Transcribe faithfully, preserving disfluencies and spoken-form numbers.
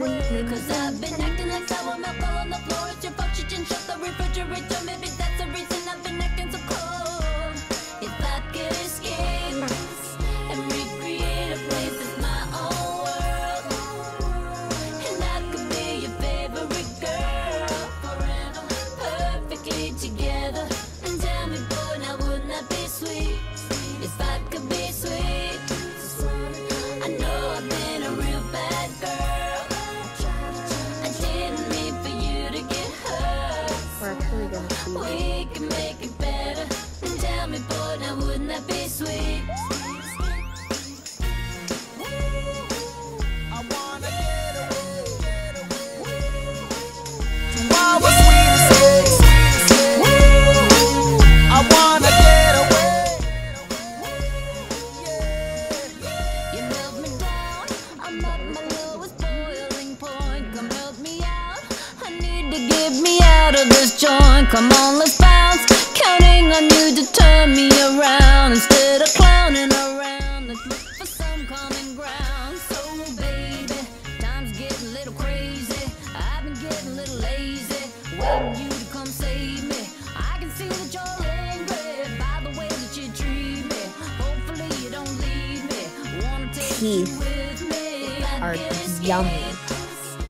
Cause I've been acting like sour milk all on the floor. It's your fault you didn't shut the refrigerator. Maybe that's the reason I've been acting so cold. If I could escape and recreate a place that's my own world, and I could be your favorite girl forever, perfectly together. And tell me, boy, now wouldn't that be sweet? If I could be sweet. I know I've been a real bad girl. I didn't mean for you to get hurt. We're actually gonna see. We can make it better. And tell me, boy, now wouldn't that be sweet? I wanna get away, get away to our sweetest days. I wanna get away. You held me down. I'm at my lowest boiling point. Come help me out. I need to get me out of this joint. Come on, let's bounce. Counting on you to turn me around instead of clowning around. Let's look for some common ground. So, baby, time's getting a little crazy. I've been getting a little lazy, waiting you to come save me. I can see that you're angry by the way that you treat me. Hopefully you don't leave me. Wanna take you Teeth with me. are I guess yummy. it